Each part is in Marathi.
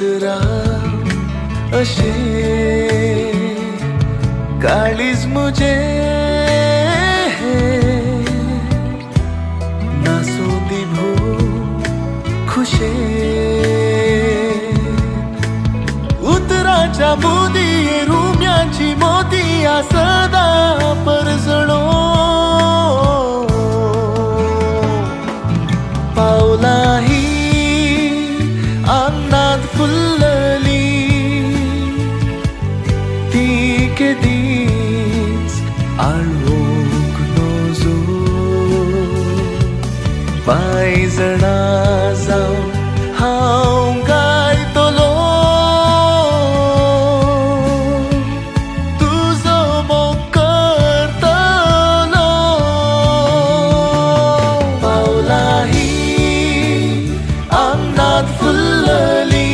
उतरा अशे काळीज मुझे नासोंदी भो खुशे उतराच्या मोदी रुम्याची मोती आ सदा परजणो पावलाही अन्नात फुल्लली ती केदीच आळवूंक नजो पायजणा जावन हांव गायतलो तुजो मोग करतलो पावलाही अन्नात फुल्लली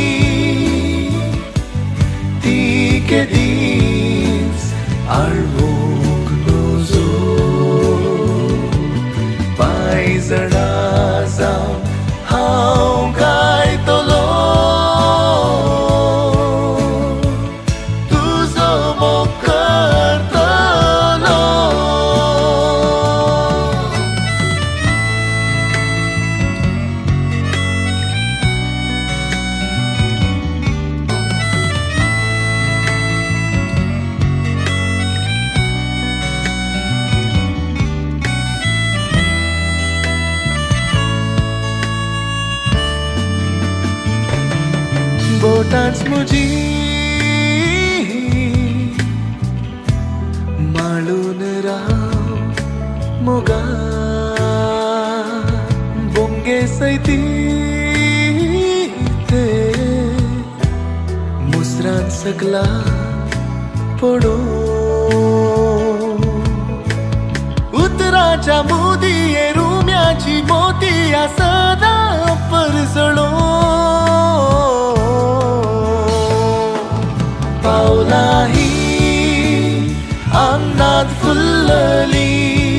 ती केदीच आळवूंक नजो पायजणा जावन हांव गायतलो तुजो मोग करतलो बोटांच मुजी माळून राव मोगा बोंगे सैती ते मुसरान सकला पडो उतराच्या मोदी रुम्याची मोती आ सदा परजळो पावलाही अन्नात फुल्लली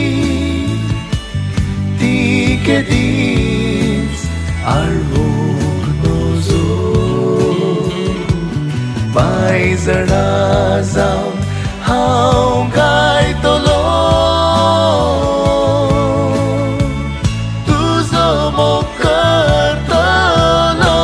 ती केदीच आळवूंक नजो पायजणा जावन हांव गायतलो तुजो मोग करतलो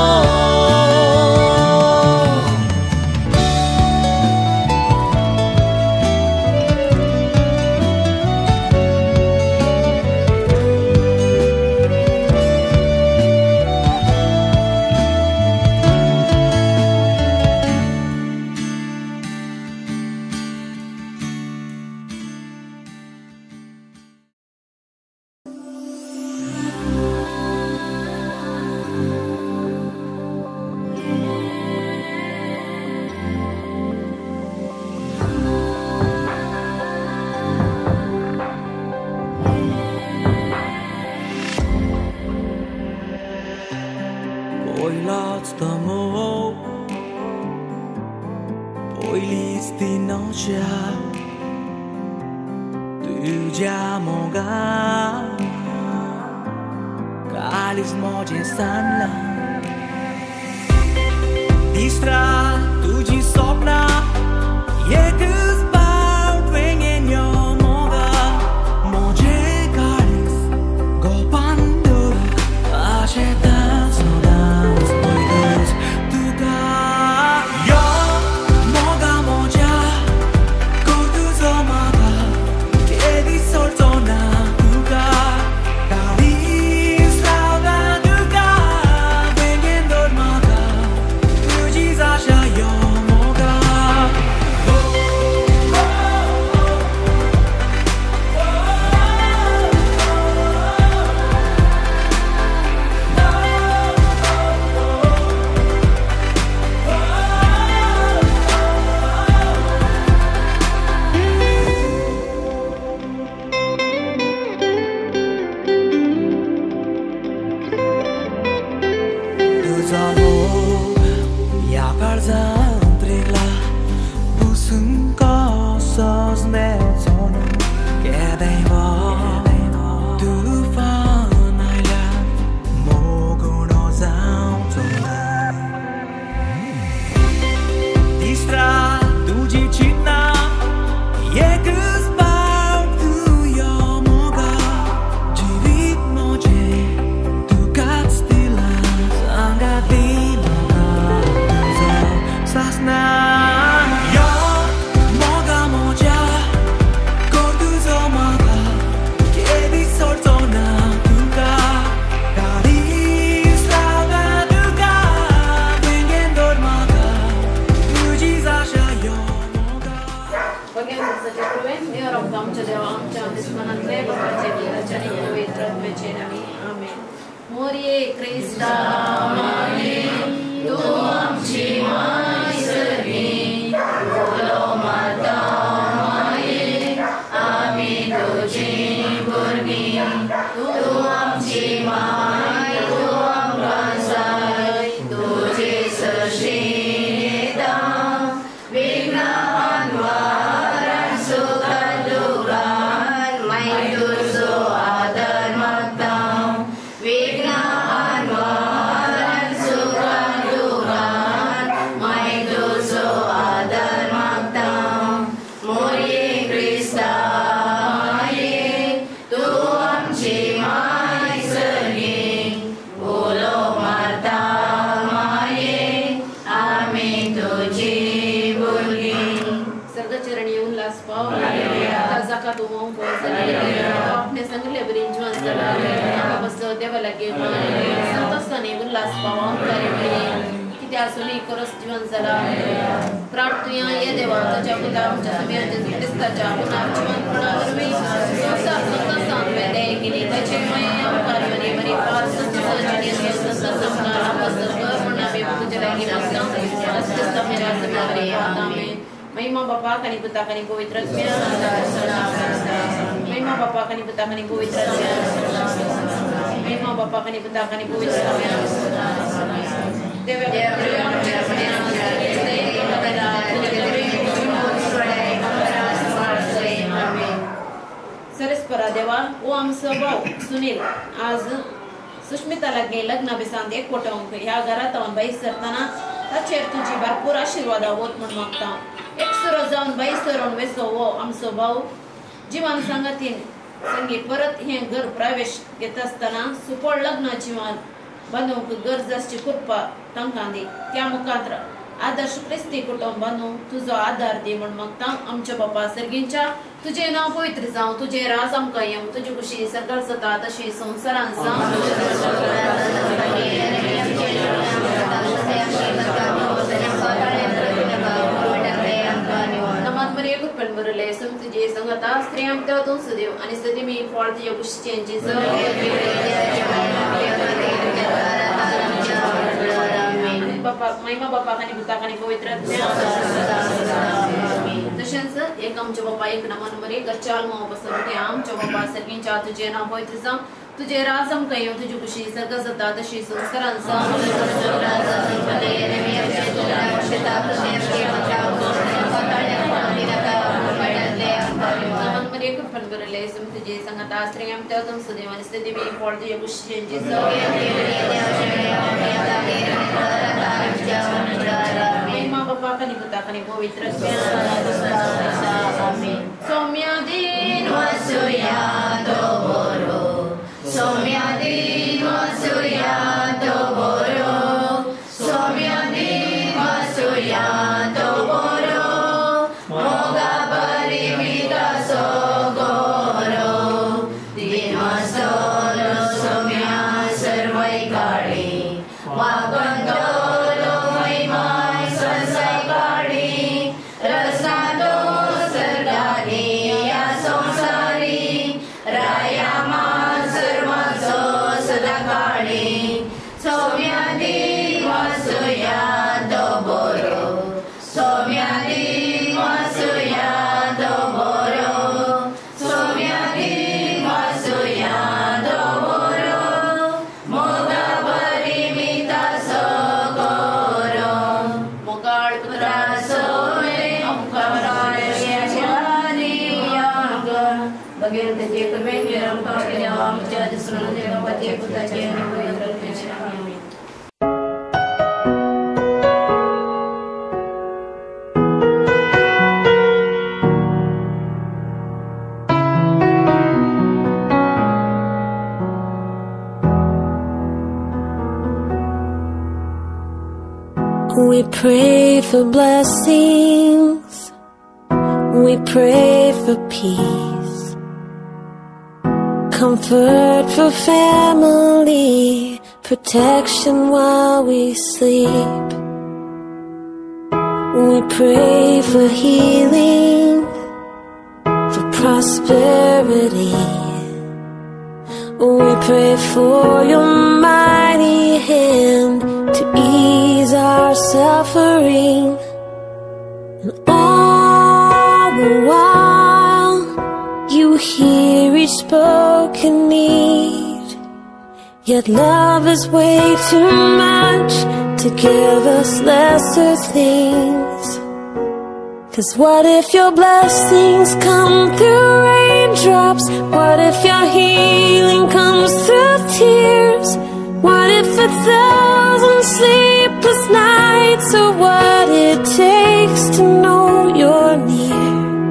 Poilați tamo, poilis dinocia, tuja moga, kalis moje sanla, distra tuji sopna, yekus baut wengen yo moga, moje kalis gopandura, asheta. Yo moga 지친나 예그스바우 두여 뭐가 지윗 모제 두갓 스틸라 상가디 너가 그저 사스나 여 뭐가 모자 고두서 마가 깨비 설도나 두가 다리 사가 두가 뱅겐 돌마가 तुझी जाशायो मोगा बघ्यांचं चित्र आहे मी रब आमच्या देवा आमच्या दुश्मनातले बाबाचे विरचने पवित्र तुझे नामी आमेन मोरिये ख्रिस्ता माने तू आमची माय सरी बोलो माता माये आम्ही तुझी भुरगी तू आमची माय तू आमकां जाय तुझे सशीदा विघ्नान वारण सुखान दुरान माय तुझो आदर मागता विघ्नान वारण सुखान दुरान माय तुझो आदर मागता मोरये ख्रिस्ता माये तू आमची माय सरी बोलो माता माये आम्ही तुझी भुरगी सर्गचरणी उल्हास पाव जाका तू मग आपने संगले ब्रिंजवान चला बस देवा लगे संतोषाने उल्हास पाव करे किती असूनही करस जीवन चला प्रार्थना ये देवा तुझ्या मुला आमच्या सगळ्यांच्या ख्रिस्ताच्या पुनः जीवन प्रणावर मी संसार संतोषान वेदे की त्याचे मय कार्य मरी पार संतोषाने संतोषाला बस करुणा बे तुझे लगे मस्त मेरा समारे आमेन महिमा बापा कनी पुता कनी पवित्र महिमा बापा कनी पुता कनी पवित्र महिमा बापा कनी पुता कनी पवित्र सरस्परा देवा ओ आमचं भाऊ सुनील आज सुष्मिताला गे लग्न बेसांत एक कोटवंक ह्या घरात बाई सरताना ताचेर तुझी भरपूर आशीर्वाद आवत म्हण मागता एक सुरो जाऊन बाई सरून वेसो वो आमचो भाऊ जीवन संगतीन संगी परत हे घर प्रवेश घेत असताना सुपळ लग्न जीवन बांधूंक गरज आसची कृपा तांकां दी त्या मुखांतर आदर्श ख्रिस्ती कुटुंब बांधूंक तुझो आधार दी म्हण मागता आमच्या बापा सर्गींच्या तुझे नाव पवित्र जावं तुझे राज आमकां येवं तुजी खुशी सरकार जाता तशी संसारान बरले सम तुझे संगता स्त्री आमच्या दोन सुदेव आणि सदी मी फळ तुझ्या खुशीची बापा महिमा बापा कनी पुता कनी पवित्र तशेंच एक आमचे बापा एक नंबर एक चाल मो बसते आमच्या बापा सर्गींच्या तुझे नाव पवित्र जावं तुझे राज आमकां येवं तुजी खुशी सरकार जाता तशी संसारान बरले सम तुझे संगता स्त्री आमच्या दोन सुदेव आणि सदी मी फळ तुझ्या खुशीची महिमा बापा कनी पुता कनी पवित्र सौम्या दिन वसुया तो बोरो सौम्या दिन वसुया तो बोरो सौम्या दिन वसुया तो बोरो मोगा परिमिता सो गोरो दिन वसोलो सौम्या सर्वै काळी वागंदो We prayed for blessings, we prayed for peace, comfort for family, protection while we sleep. We pray for healing, for prosperity. We pray for your mighty hand to ease our suffering. And all the while, you hear each spoken need. Yet love is way too much to give us lesser things. 'Cause what if your blessings come through raindrops? What if your healing comes through tears? What if 1,000 sleepless nights are what it takes to know you're near?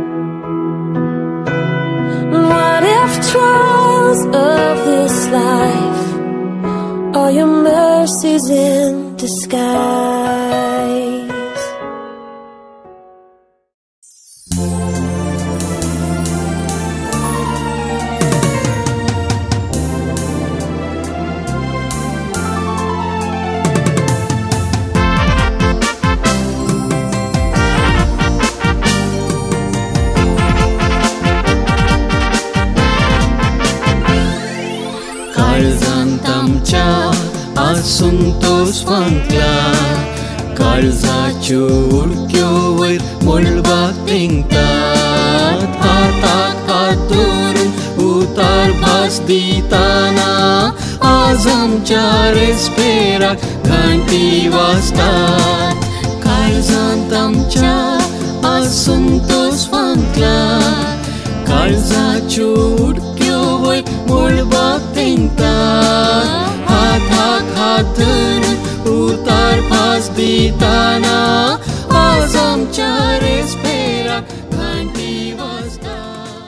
What if trials of this life are your mercies in disguise? असंतोष फांकला काळजाच्यो उडक्यो वयर मोलबाग तेंगतात हाताक हात धरून उतार भास दिताना आज आमच्या रेस्पेराक घंटी वाजतात काळजांत आमच्या असंतोष फांकला काळजाच्यो उडक्यो वयर मोलबाग तेंगतात हाताक हात धरून उतार भास दिताना आज आमच्या रेस्पेराक घंटी वाजतात.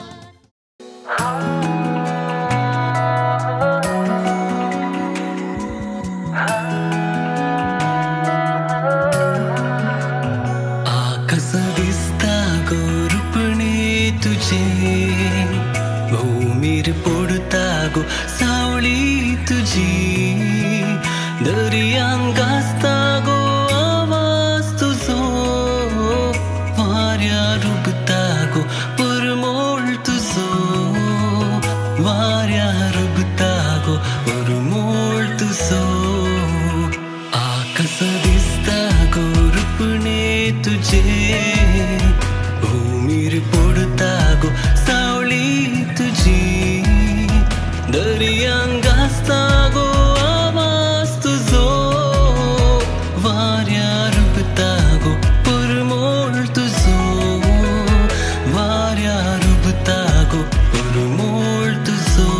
आकाश दिसता गो रूपणे तुझे भूमीर पडता गो सावळी तुझी दर्यान गाजता गो आवाज तुझो वाऱ्यार उगता गो परमोळ तुझो वाऱ्यार उगता गो परमोळ तुझो आकाश दिसता गो रूपणे तुझे भूमीर पडता गो सावळी तुझी दर्यान गाजता गो आवाज तुझो वाऱ्यार उगता गो परमोळ तुझो वाऱ्यार उगता गो परमोळ तुझो.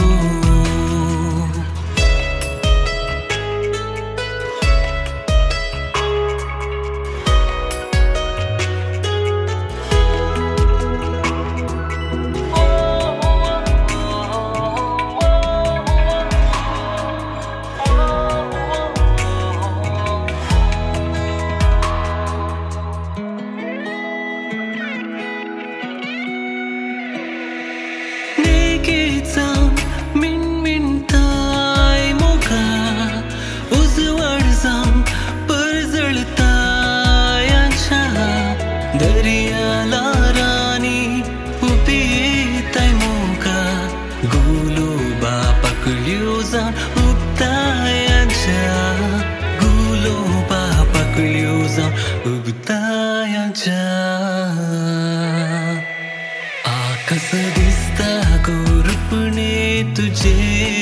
आकाश दिसता गो रूपणे तुझे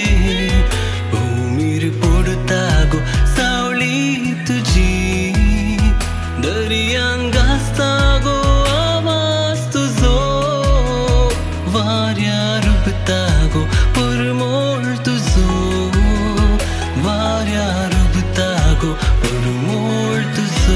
भूमीर पडता गो सावळी तुझी दर्यान गाजता गो आवाज तुझो वाऱ्यार उगता गो परमोळ तुझो वाऱ्यार उगता गो परमोळ तुझो.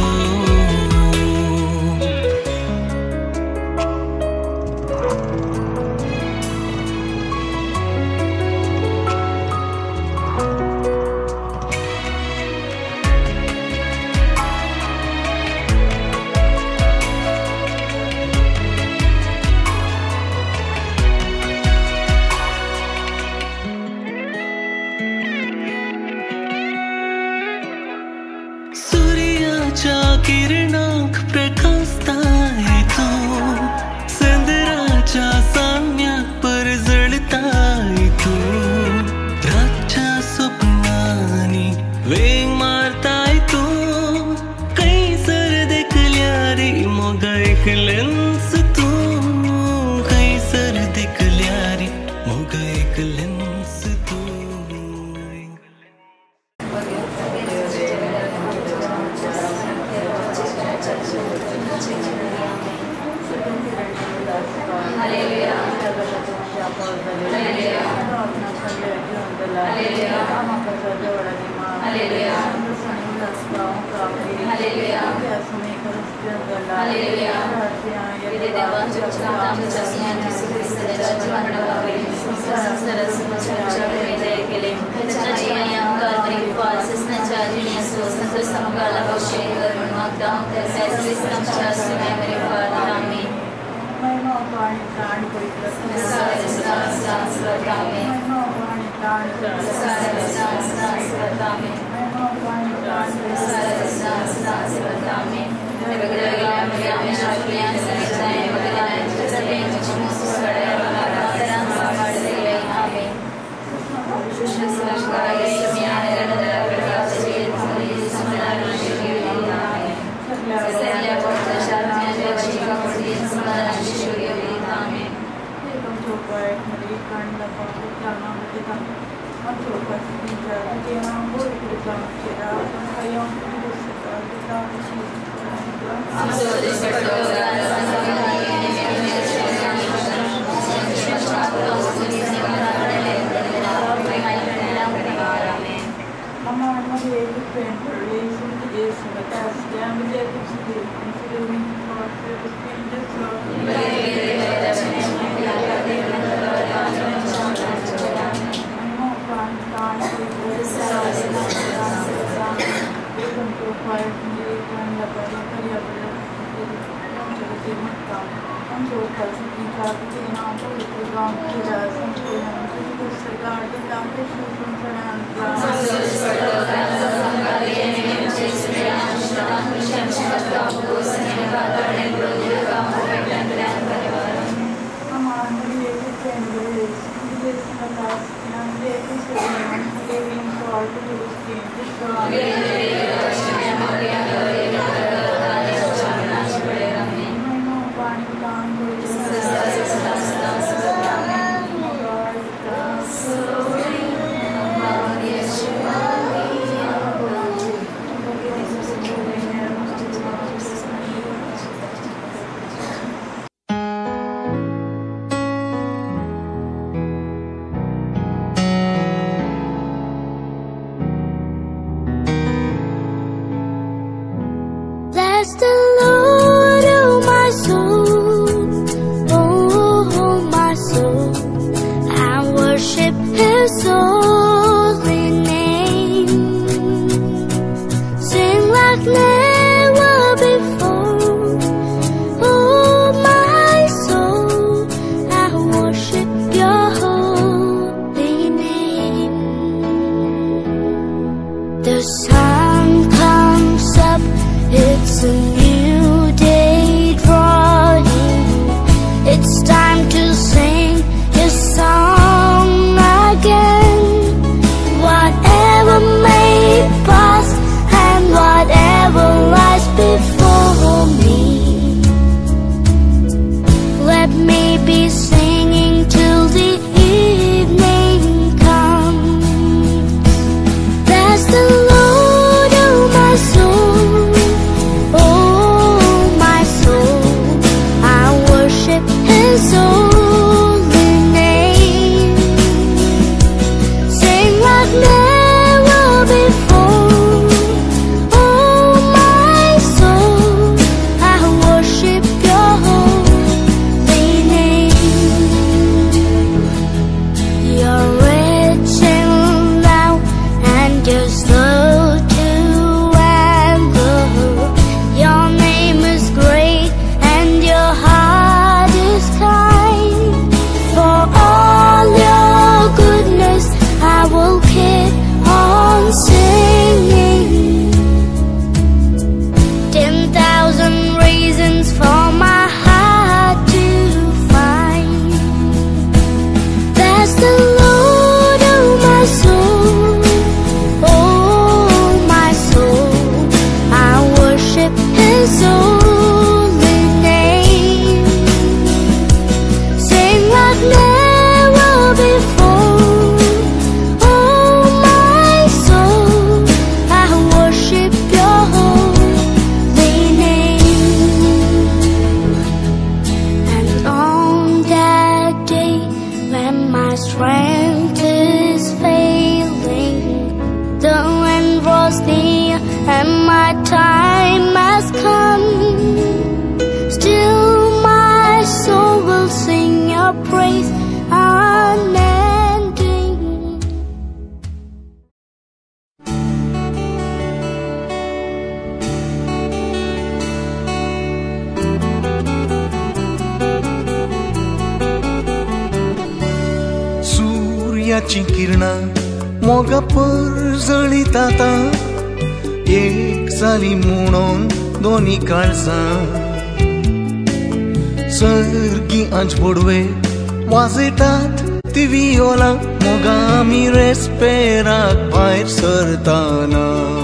एक लेंस तू कई सर दिख ल्यारी मोगा एक लेंस तू Bless the Lord, oh my soul, oh my soul, and worship His holy name. Sing like never before, oh my soul, and worship Your holy name. The sun comes up, it's a new day drawing. It's time to sing His song again. Whatever may pass and whatever lies before me, let me be singing till the evening comes. Bless the Lord, oh my soul, oh my soul, I worship His holy name. Sing like never before, oh my soul, I worship Your holy name. सोन्याची किरणां मोगा परजळीत आतां एक जाली म्हणून दोन्ही काळजां सर्गी आंच पडवे वाजयतात ती वियोलां मोगा आमी रेस्पेराक भायर सरताना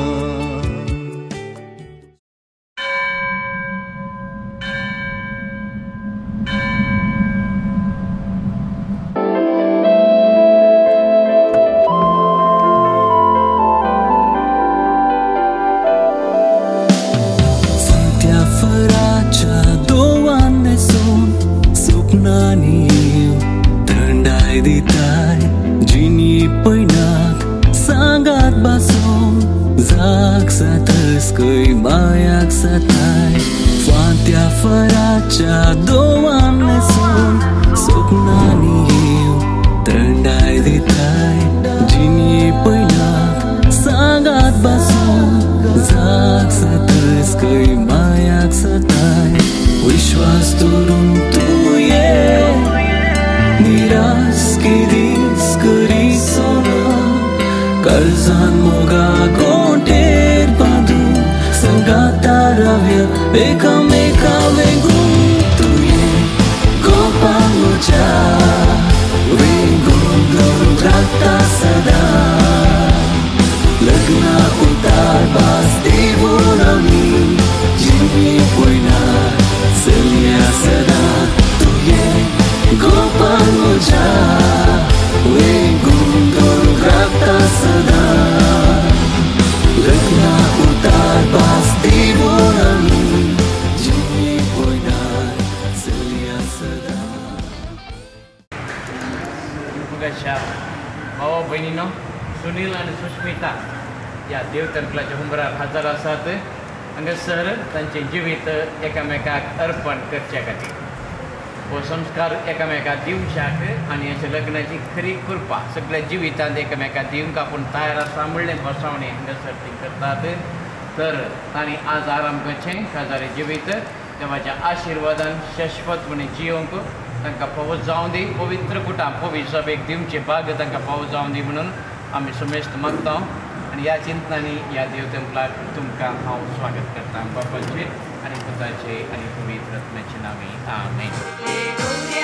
सुनील आणि सुष्मिता या देवतंकलाच्या हुंबरार हजर आसात हांगासर तांचे जिवीत एकामेकाक अर्पण करचे खातीर हो संस्कार एकामेकाक दिवशाक आनी अशें लग्नाची खरी कृपा सगळ्या जिवितांत एकामेकाक दिवंक आपूण तयार आसा म्हणलें बसवणें हांगासर ती करतात तर तांणी आज आराम करचें काजारी जिवीत देवाच्या आशिर्वादान शाश्वतपणे जियोंक तांकां फावो जावं दी पवित्र कुटां पवित्र सभेक दिवचे भाग्य तांकां फावो जावं दी म्हणून आमी समेस्त मागता आनी ह्या चिंतनांनी ह्या देवतंकलाक तुमकां हांव स्वागत करता बापाचे आनी पुताचे आनी पवित्र आत्म्याचे नांवे आमेन.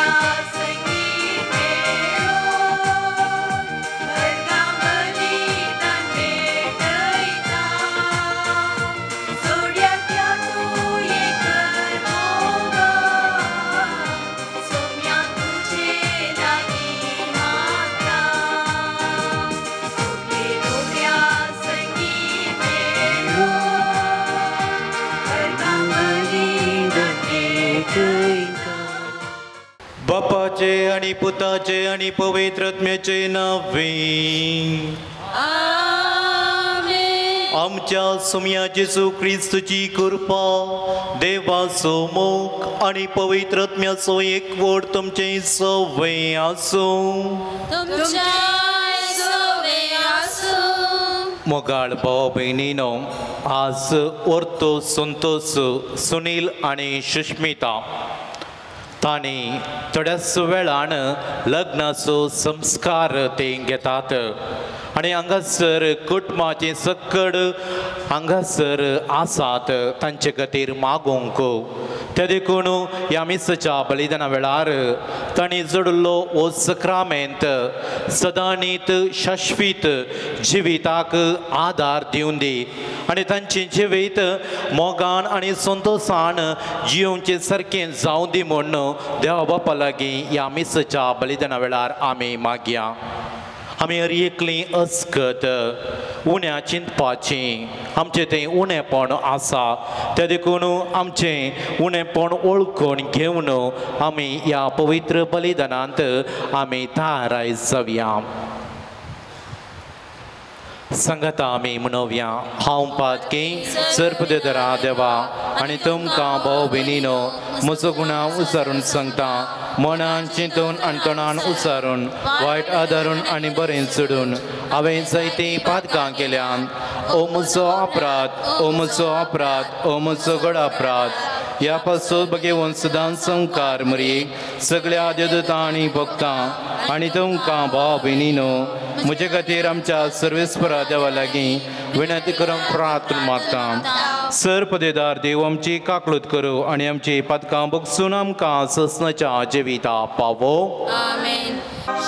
बापाचे आणि पुताचे आणि पवित्र आत्म्याचे नावे आमच्या सुम्या जेसू ख्रिस्ताची कृपा देवाचो मोग आणि पवित्र आत्म्याचो एकवट तुमचे सवय आसूं. मोगाळ भाव भयणीनो आज ओर्तो संतोष सुनील आणि सुष्मिता तांणी थोड्याच वेळान लग्नाचो संस्कार ते घेतात आनी हांगासर कुटुंबाचे सकड हांगासर आसात तांचे खातीर मागोवंक ते देखून ह्या मिसाच्या बलिदाना वेळार तांणी जोडिल्लो हो सक्रामेंत सदांनीत शाश्वीत जिविताक आदार दिवन दी आनी तांचे जिवीत मोगान आनी संतोषान जियोवचे सारकें जावं दी म्हूण देवा बापा लागीं ह्या मिसाच्या बलिदाना वेळार आमी मागया. आमी हर एकलीं अस्कत उण्या चिंतपाचीं आमचें तें उणेंपण आसा तें देखून आमचें उणेंपण ओळखून घेवन आमी ह्या पवित्र बलिदानांत आमी थाराय जावया. संगता आमी म्हणोवया हांव पातकी सर्पदेदरा देवा आनी तुमकां भाव भयणीनो म्हजो गुणां उसारून सांगता मनान चिंतून आनी तोंडान उसारून वायट आदारून आनी बरें सोडून हांवें जायतीं पातकां केल्यान ओ म्हजो अपराध ओ म्हजो अपराध ओ म्हजो गड अपराध ह्या पासून बघेवन सदां संकार मरी सगळ्या देदतां आनी भक्तां आनी तुमकां भाव भयणीनो म्हजे खातीर आमच्या सर्वेस्परा देवा लागीं विनंती करून प्रार्थना मागता. सर्पदेदार देव आमची काकळूत करूं आनी आमची पदकां बगसून आमकां ससनाच्या जिविता पावो. आमेन.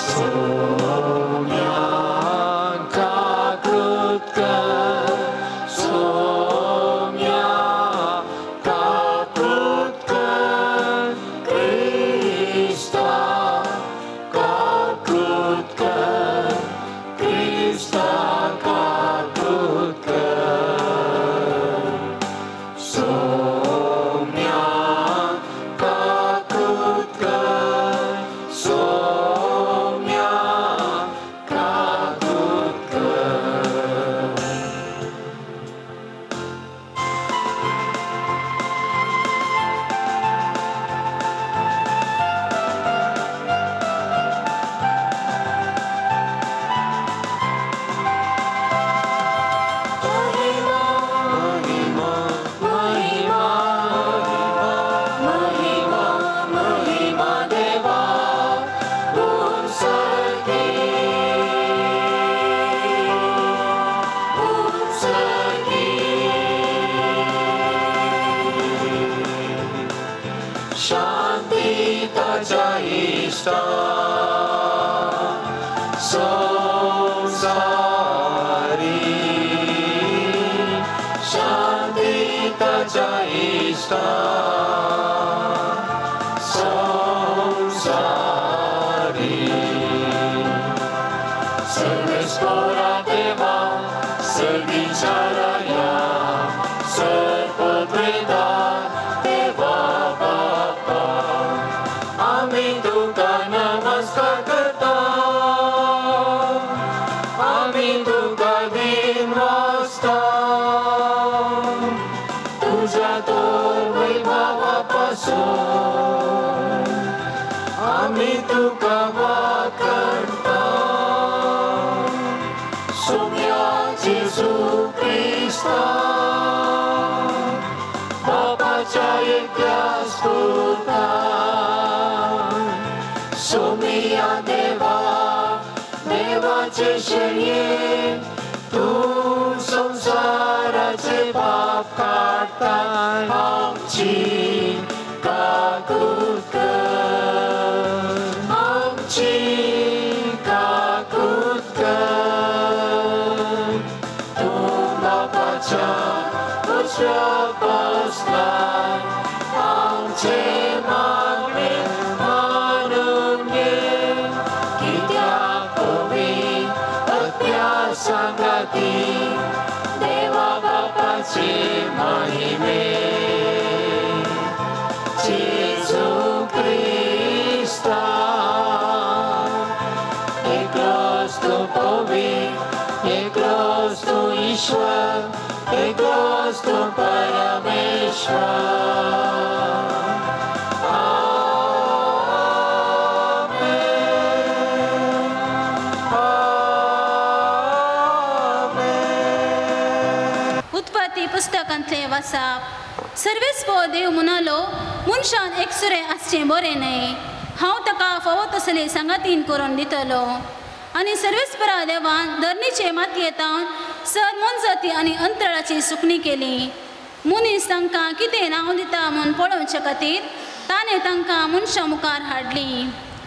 उत्पत्ती पुस्तकांतले वाचप. सर्वेस्पो देव म्हणलो मनशान एकसुरे आसचें बरें न्हय. हांव ताका फावो तसले सांगातीन करून दितलो. आनी सर्वेस्परा देवान धरणीचे मातयेंतावन सर मनजाती आनी अंतराळाची सुकणी केली. मनीस तांकां कितें नांव दिता म्हूण पळोवचे खातीर ताणें तांकां मनशा मुखार हाडली.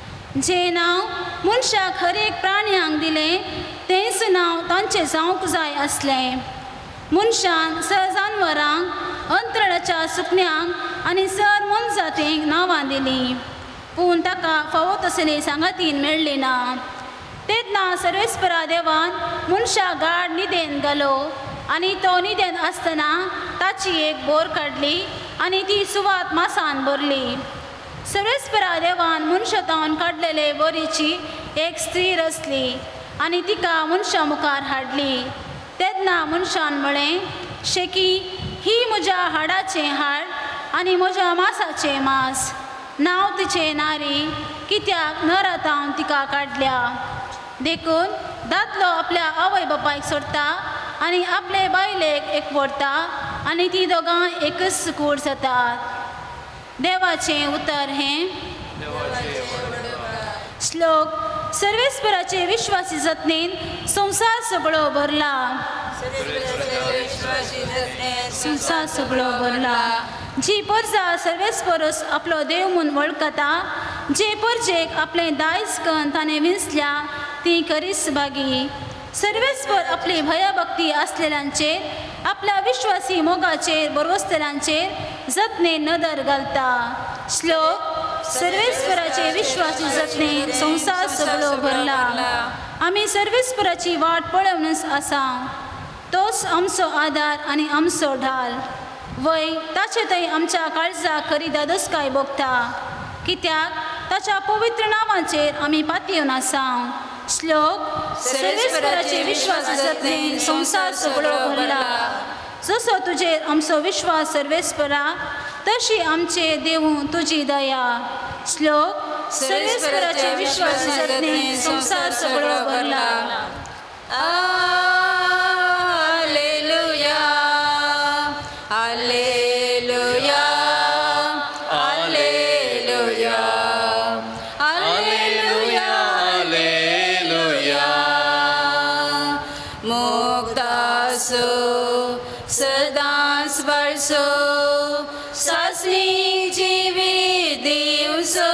जें नांव मनशाक हर एक प्राण्यांक दिलें तेंच नांव तांचें जावंक जाय आसलें. मनशान सर जानवरांक, अंतराळाच्या सुकण्यांक आनी सर मनजातींक नांवां दिलीं. पूण ताका फावो तसले सांगातीन मेळ्ळी ना. तेन्ना सर्वेस्परा देवान मनशाक गाढ न्हिदेन घालो आनी तो न्हिदेन आसतना ताची एक बोर काडली आनी ती सुवात मासान भरली. सर्वेस्परा देवान मनशातावन काडलेले बोरीची एक स्त्री रचली आनी तिका मनशा मुखार हाडली. तेन्ना मनशान म्हळें, शेकी ही म्हज्या हाडाचें हाड आनी म्हज्या मांसाचें मांस. नांव तिचें नारी, कित्याक नरातावन तिका काडल्या. देखून दादलो आपल्या आवय बापायक सोडटा आनी आपले बायलेक एकवटता आनी ती दोगां एकच कूड जातात. देवाचें उतर हें श्लोक सर्वेस्पराचे विश्वासी जतनेन संसार सगळो भरला संसार सगळो भरला जी परजा सर्वेस्परस आपलो देव म्हूण वळखता जे परजेक आपलें दायज करून ताणें विंसल्या ती खरीच भागी सर्वेस्पर आपली भयभक्ती आसलेल्यांचेर आपल्या विश्वासी मोगाचेर बरवसलेल्यांचेर जतने नदर घालता श्लोक सर्वेस्पराचे विश्वासी जतने संसार सगळो भरला आमी सर्वेस्पराची वाट पळोवनच आसा तोच आमचो आदार आनी आमचो ढाल वय ताचे थंय आमच्या काळजा खरी दादोसकाय भोगता कित्याक ताच्या पवित्र नांवाचेर आमी पातयेवन आसा श्लोक सर्वेस्पराचे विश्वासी जतने संसार सगळो भरला जसो तुजेर आमचो विश्वास सर्वेस्परा तशी आमचे देवू तुजी दया श्लोक सर्वेस्पराचे विश्वासी जतने संसार सगळो भरला Alleluia, Alleluia, Alleluia, Alleluia, Alleluia. Muktaso, सदांच बळसो, सासणी जीवी दिवसो,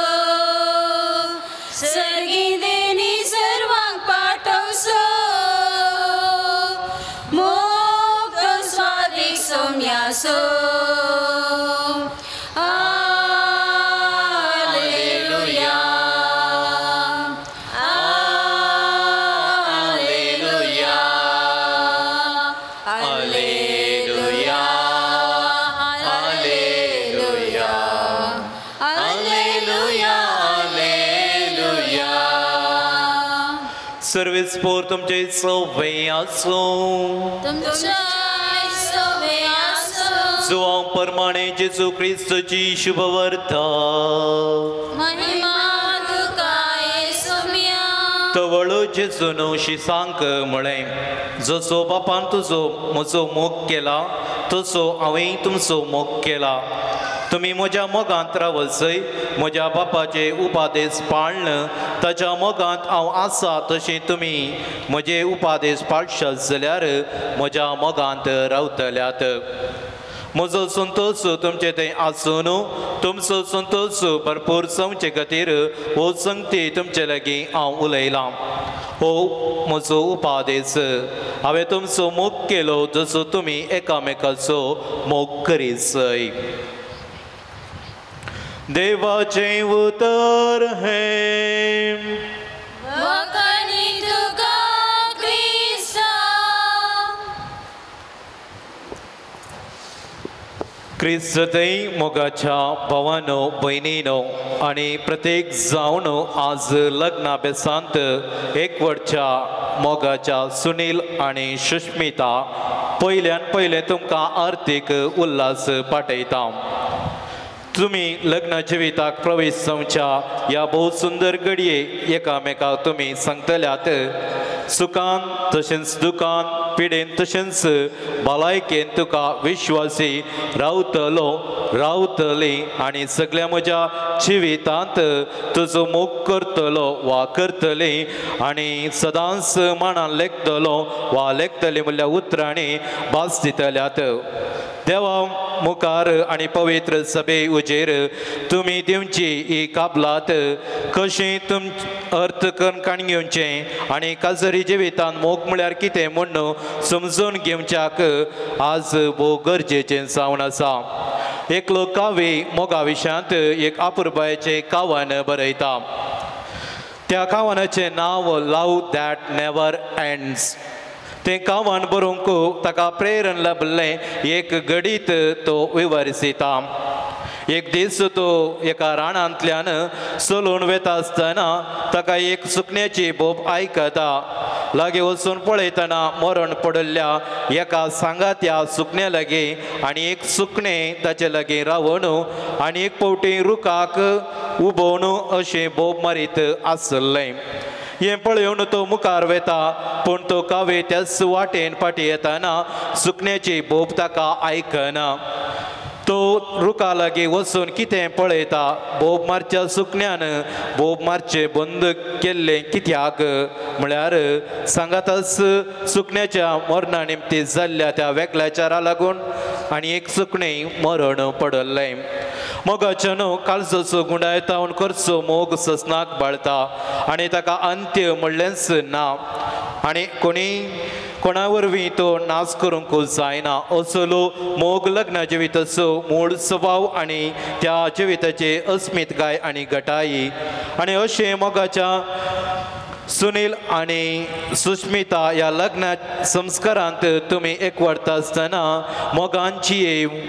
सर्गी देनी सर्वांक पाठवसो, मुक्त स्वादिक सोम्यासो. सर्वेस पोर तुमचे सवे आसो जो हांव परमाणे जेजू क्रिस्तची शुभवार्ता तवळो जेजू नवशी सांग म्हळें जसो बापान तुजो म्हजो मोग केला तसो हांवें तुमचो मोग केला तुमी म्हज्या मोगांत रावसय म्हज्या बापाचे उपादेश पाळन ताच्या मोगांत हांव आसा तशें तुमी म्हजे उपादेश पाळशात जाल्यार म्हज्या मोगांत रावतल्यात म्हजो संतोष तुमचे थंय आसून तुमचो संतोष भरपूर जावचे खातीर हो संगती तुमचे लागीं हांव उलयलां हो म्हजो उपादेश हांवें तुमचो मोग केलो जसो तुमी एकामेकाचो मोग करीसय देवाचे उतर हें क्रिस्तय मोगाच्या भावानो भयणीनो आनी प्रत्येक जावन आज लग्ना बेसांत एकवटच्या मोगाच्या सुनील आनी सुष्मिता पयल्यान पयलें तुमकां आर्थीक उल्हास पाठयता तुमी लग्न जिविताक प्रवेश जावच्या ह्या भोव सुंदर घडये एकामेकाक तुमी सांगतल्यात सुखान तशेंच दुखान पिडेन तशेंच भलायकेन तुका विश्वासी रावतली आनी सगळ्या म्हज्या जिवितांत तुजो मोग करतलो वा करतली आनी सदांच मनान लेखतलो वा लेखतली म्हणल्यार उतरांनी भास दितल्यात देवा मुखार आनी पवित्र सभे उजेर तुमी दिवची ही काबलात कशी तुम अर्थ करून काण घेवचें आनी काजरी जिवितान मोग म्हळ्यार कितें म्हणून समजून घेवच्याक आज भोव गरजेचें जावन आसा एकलो कावी मोगा विशयांत एक आपुरबायेचें कावन बरयता त्या कावनाचें नांव लव दॅट नेवर एंड्स तें कावन बरोवंक ताका प्रेरण लाभलें एक गडीत तो विवरसिता एक दीस तो एका रानांतल्यान चलून वेता आसतना ताका एक सुकण्याची बोब आयकता लागी वचून पळयतना मरण पडल्ल्या एका सांगात्या सुकण्या लागीं आनी एक सुकणें ताचे लागीं रावून आनी एक फावटी रुखाक उबोवन अशें बोब मारीत आसलें हें पळयोवन तो मुखार वेता पूण तो कावे त्याच वाटेन फाटी येताना सुकण्याची बोब ताका आयकना तो रुखा लागीं वचून कितें पळयता बोब मारच्या सुकण्यान बोब मारचे बंद केल्ले कित्याक म्हळ्यार सांगातच सुकण्याच्या मरणा निमती जाल्ल्या त्या वेगळ्याचारा लागून आनी एक सुकणें मरण पडलें मोगाच्या न्हू काळजोचो गुंडायतावन करचो मोग ससनाक बाळता आनी ताका अंत्य म्हणलेंच ना आनी कोणा वरवीं तो नाश करूंक जायना असलो मोग लग्न जिविताचो मूळ स्वभाव आनी त्या जिविताचे अस्मितकाय आनी घटाई आनी अशें मोगाच्या सुनील आनी सुष्मिता ह्या लग्न संस्कारांत तुमी एकवटता आसतना मोगांची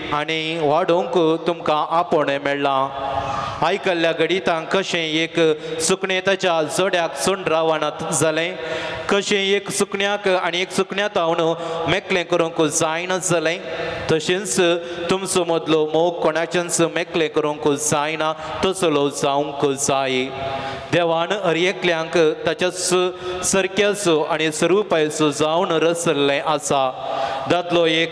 आनी वाडोवंक तुमकां आपणे मेळ्ळां आयकल्ल्या गडितांक कशें एक सुकणें ताच्या जोड्याक सोंड रावनात जालें कशें एक सुकण्याक आनी एक सुकण्या तावन मेकलें करूंक जायना जालें तशेंच तुमचो मदलो मोग कोणाच्याच मेकलें करूंक जायना तसलो जावंक जाय देवान हर एकल्यांक ताच्या सारक्याचो आनी स्वरुपाचो जावन रचल्लें आसा दादलो एक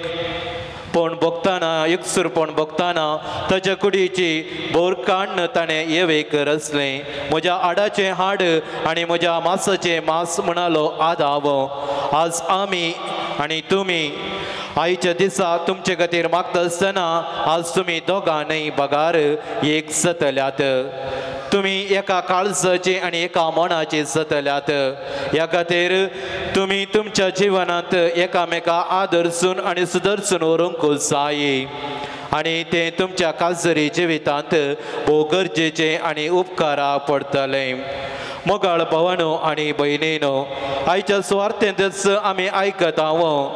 पण बघताना एकसूरपण बघताना ताच्या कुडीची बोर काण्ण ताणें येवेक रचलें म्हज्या आडाचें हाड आनी म्हज्या मांसाचें मांस म्हणालो आदाव आज आमी आनी तुमी आयच्या दिसा तुमचे खातीर मागता आसतना आज तुमी दोगांय बगार एक जातल्यात तुमी एका काळजाचे आनी एका मनाचे जातल्यात ह्या खातीर तुमी तुमच्या जिवनांत एकामेका आदरसून आनी सुदर्शन व्हरूंक जाय आनी तें तुमच्या काजरी जिवितांत भोव गरजेचें आनी उपकारा पडटलें मोगाळ भवनो आनी भयणीनो आयच्या सुवार्थेंतच आमी आयकता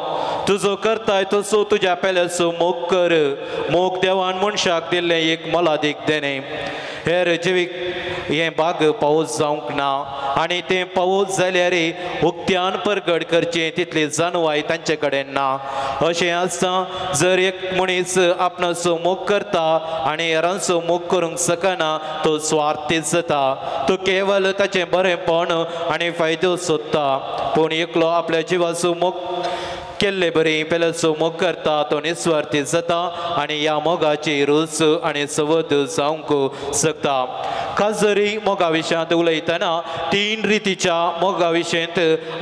तुजो करताय तसो तुज्या पेल्याचो मोग कर मोग देवान मनशाक दिल्लें एक मोलादीक देणें हेर जिवीक हें भाग पावस जावंक ना आनी तें पावस जाल्यार उक्त्यान परगट करचें तितली जानवाय तांचे कडेन ना अशें आसता जर एक मनीस आपणाचो मोग करता आनी हेरांचो मोग करूंक शकना तो स्वार्थी जाता तो केवल ताचें बरेंपण आनी फायदो सोदता पूण एकलो आपल्या जिवाचो मोग केल्ले बरी पेल्याचो मोग करता तो निस्वार्थी जाता आनी ह्या मोगाची रूच आनी सवत जावंक शकता खाजरी मोगा विशयांत उलयतना 3 रितीच्या मोगा विशयांत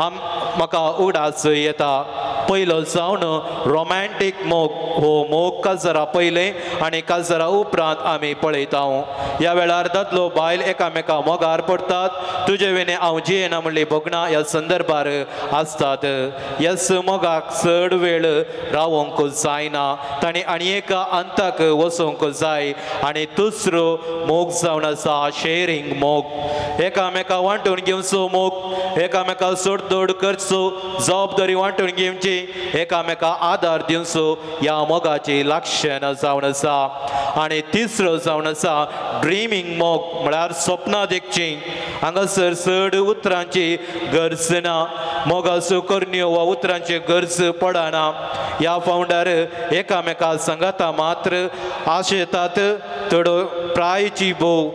म्हाका उगडास येता पयलो जावन रोमॅन्टीक मोग हो मोग काजरा पयलें आनी काजरा उपरांत आमी पळयता ह्या वेळार दादलो बायल एकामेका मोगार पडटात तुजे वेने हांव जियेना म्हणली भोगणां ह्या संदर्भार आसतात ह्याच मोगाक चड वेळ रावोंक जायना ताणें आनी एका अंताक वचोंक जाय आनी दुसरो मोग जावन आसा शेअरिंग मोग एकामेका वांटून घेवचो मोग एकामेका सोडतोड करचो जबाबदारी वांटून घेवची एकामेका आदार दिवचो ह्या मोगाची लक्षण जावन आसा आनी तिसरो जावन आसा ड्रिमींग मोग म्हळ्यार स्वप्नां देखची हांगासर चड उतरांची गरज ना मोगाचो करण्यो वा उतरांची गरज पडना ह्या फावंडार एकामेका सांगाता मात्र आशेतात थोडो प्रायची भोव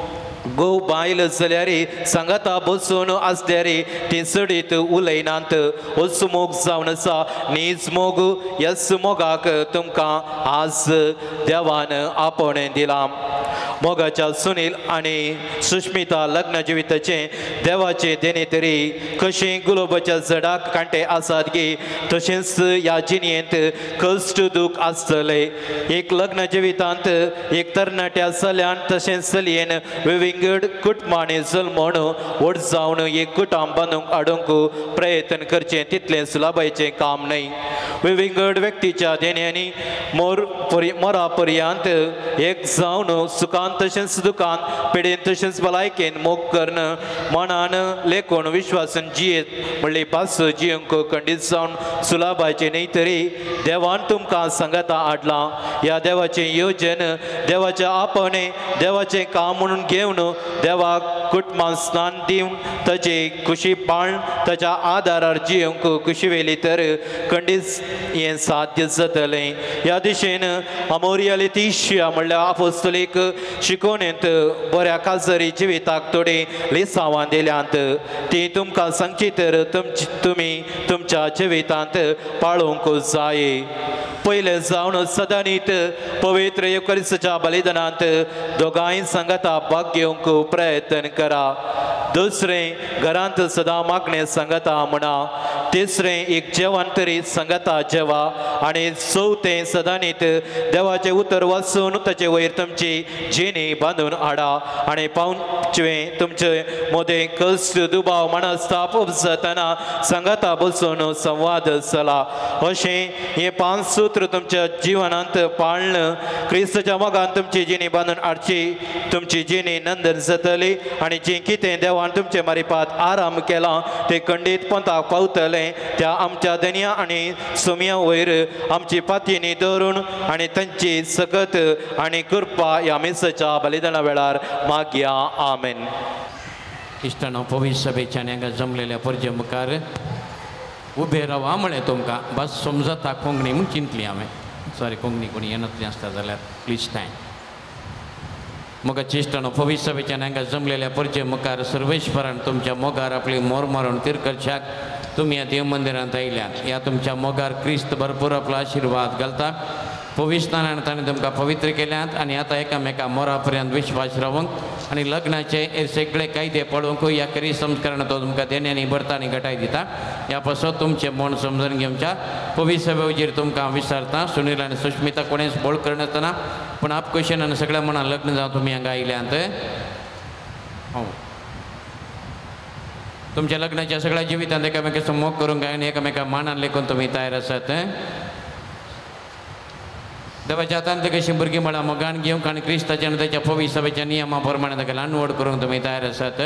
गो बायल जाल्यार सांगाता बसून आसल्यार ती चडीत उलयनात होच मोग जावन आसा नीज मोग ह्याच मोगाक तुमकां आज देवान आपणे दिला मोगाच्या सुनील आनी सुष्मिता लग्न जिविताचें देवाचे देणे तरी कशें गुलाबाच्या झाडाक कांटे आसात गे तशेंच ह्या जिणेंत कश्ट दूख आसतले एक लग्न जिवितांत एक तरणाट्या चल्यान तशेंच चलयेन विंगड कुटुंबांनी जल्मोन व्हड जावन एक कुटुंब बांदूंक हाडूंक प्रयत्न करचें तितलें सुलभाचें काम न्हय विंगड व्यक्तीच्या देण्यांनी मोरा पर्यंत एक जावन सुखान तशेंच दुखान पिडेन तशेंच भलायकेन मोग करन मनान लेखून विश्वासान जियेत म्हणली पास जियोंक खंडीत जावन सुलभाचें न्हय तरी देवान तुमकां सांगाता हाडलां ह्या देवाचें येवजन देवाचें आपणे देवाचें काम म्हणून घेवन देवाक कुटुंबांत स्नान दिवन ताची खुशी पाळून ताच्या आदारार जियोंक खुशी वेली तर खंडीत हें साध्य जातलें ह्या दिशेन अमोरिया लेतिशिया म्हणल्यार अपोस्तलीक शिकोवणेंत बऱ्या काजरी जिविताक थोडी लिसांवां दिल्यांत ती तुमकां सांगची तर तुमी तुमच्या जिवितांत पाळोवंक जाय पयले जावन सदांनीत पवित्र युकरिस्ताच्या बलिदानांत दोगांय संगता भाग घेवंक प्रयत्न करा. दुसरें घरांत सदां मागणें संगता म्हणा. तिसरें एक जेवण तरी संगता जेवा. आनी चवथें सदांनीत देवाचें उतर वाचून ताचे वयर तुमची जिणी बांदून हाडा. आनी पांचवें तुमचे मोदें कश्ट दुबाव मनस्ताप जातना संगता बसून संवाद चला. अशें हे 5 सूत्र तुमच्या जिवनांत पाळण क्रिस्ताच्या मोगान तुमची जिणी बांदून हाडची. तुमची जिणी नंदन जातली आनी जें कितें देवान तुमचे मारिपात आराम केला तें खंडीत पंथाक पावतलें. त्या आमच्या दनिया आनी सुमया वयर आमची पातयेनी दवरून आनी तांची सकत आनी कृपा ह्या मेसाच्या बलिदाना वेळार मागया. आमेन. इश्टानो पवित्र सभेच्या हांगा जमलेल्या परजे मुखार उबे रावा म्हळें तुमकां बस समजता कोंकणी म्हूण चिंतली हांवें. सॉरी कोंकणी कोणी येनातलीं आसता जाल्यार प्लीज स्टँड. मग इश्टानो पवित्र सभेच्या हांगा जमलेल्या परजे मुखार सर्वेश्वरान तुमच्या मोगार आपली मोर मारून तिरकरशाक तुम्ही या देव मंदिरांत आयल्यात. ह्या तुमच्या मोगार क्रिस्त भरपूर आपलो आशिर्वाद घालता. पवित्र स्नानान ताणें तुमकां पवित्र केल्यात आनी आतां एकामेका मोरा पर्यंत विश्वास रावंक आनी लग्नाचे हे सगळे कायदे पळोवंक ह्या करी संस्कारान तो तुमकां देण्यांनी भरता आनी घटाय दिता. ह्या पासत तुमचें मन समजून घेवच्या पवित्र सभेचेर तुमकां विचारता. सुनील आनी सुश्मिता कोणेच बोळ करनासतना पूण आपकशेन आनी सगळ्या मनान लग्न जावन तुमी हांगा आयल्यात. हो तुमच्या लग्नाच्या सगळ्या जिवितांत एकामेकाचो मोग करूंक गाय आनी एकामेका मानान लेखून तुमी तयार आसात. देवाच्या हातांत कशी भुरगीं म्हळ्यार मोगान घेवंक आनी क्रिस्ताच्या आनी ताच्या पवित्र सभेच्या नियमा प्रमाणे ताका ल्हान व्हड करूंक तुमी तयार आसात.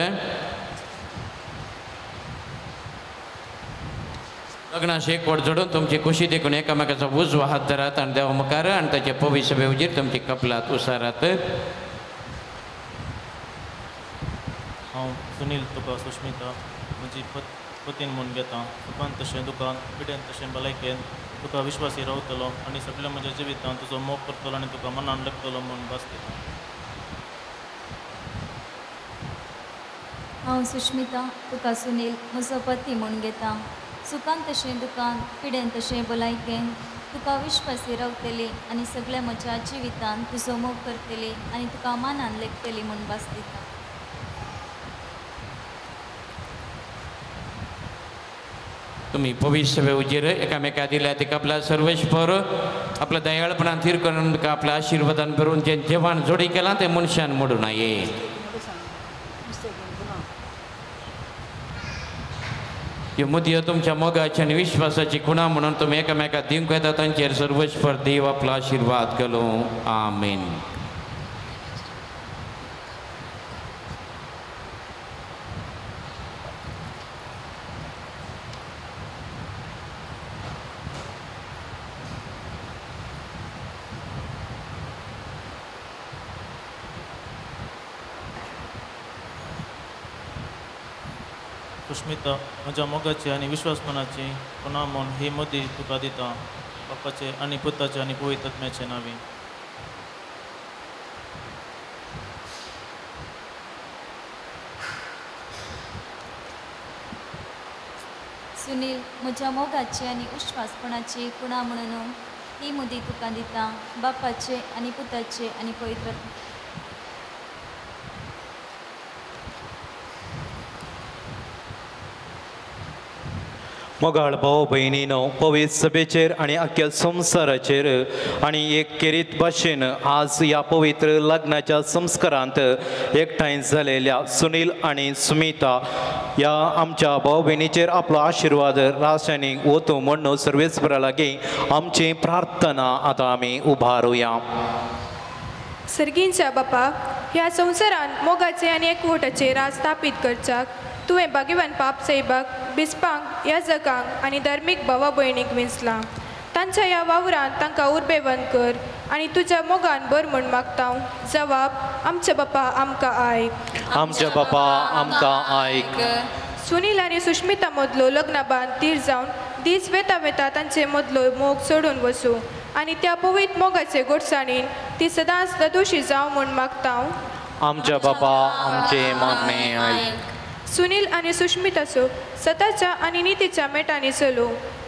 लग्नाशी एक व्हड जोडून तुमची खुशी देखून एकामेकाचो उजवा हात धरात आनी देवा मुखार आनी ताच्या पवित्र सभेचेर तुमची कपलात उसारात. हांव सुनील तुका सुश्मिता म्हजी पतीन म्हूण घेता. सुखान तशें दुखान पिडेन तशें भलायकेन तुका विश्वासी रावतलो आनी सगळ्या म्हज्या जिवितांत तुजो मोग करतलो आनी तुका मनान लेखतलो म्हूण भास दिता. हांव सुश्मिता तुका सुनील म्हजो पती म्हूण घेता. सुखान तशें दुखान पिडेन तशें भलायकेन तुका विश्वासी रावतली आनी सगळ्या म्हज्या जिवितांत तुजो मोग करतली आनी तुका मनान लेखतली म्हूण भास दिता. तुम्ही पवित्र सभेचेर एकामेका दिल्या ते आपला सर्वेश्वर आपल्या दयाळपणान तीर करून तुका आपल्या आशिर्वादान भरून जे जेवण जोडी केला ते मनशान मोडू नये. ह्यो मुदयो तुमच्या मोगाची आनी विश्वासाची खुणा म्हणून तुम्ही एकामेका दिवंक येता तांचेर सर्वेश्वर देव आपलो आशिर्वाद घालो. आमेन. सुश्मिता म्हज्या मोगाची आनी विश्वासपणाची खुणा म्हूण ही मुदी तुका दिता. बापाचे आनी पुताचे आनी पवित्र आत्म्याचे नांवी. सुनील म्हज्या मोगाची आनी विश्वासपणाची खुणा म्हणून ही मुदी तुका दिता. बापाचे आनी पुताचे आनी पवित्र मोगाळ भाव भयणीनो पवित्र सभेचेर आनी आख्या संवसाराचेर आनी एक केरीत भाशेन आज ह्या पवित्र लग्नाच्या संस्कारांत एकठांय जालेल्या सुनील आनी सुमिता ह्या आमच्या भाव भयणीचेर आपलो आशिर्वाद राशांनी वतू म्हणून सर्वेस्परा लागीं आमची प्रार्थना आतां आमी उबारुया. सर्गींच्या बापा ह्या संवसारांत मोगाचे आनी एकवटाचे राज स्थापीत करच्याक तुवें भाग्यवान पाप सैबाक बिस्पांक ह्या जगांक आनी धार्मीक भावा भयणीक विंचलां. तांच्या ह्या वावरांत तांकां उर्बेवंत कर आनी तुज्या मोगान बर म्हूण मागता. जवाब आमच्या बापा आमकां आयक. आमच्या बापा आमकां आयक. सुनील आनी सुश्मिता मदलो लग्नाबान तीर जावन दीस वेता वेता तांचे मदलो मोग सोडून वचूं आनी त्या पवित्र मोगाचे गोडसाणीन ती सदांच दोशी जावं म्हूण मागता. आमच्या बापा आमचे मागणे आयक. सुनील आनी सुश्मिताचो सताच्या आनी नितीच्या मेटांनी चलो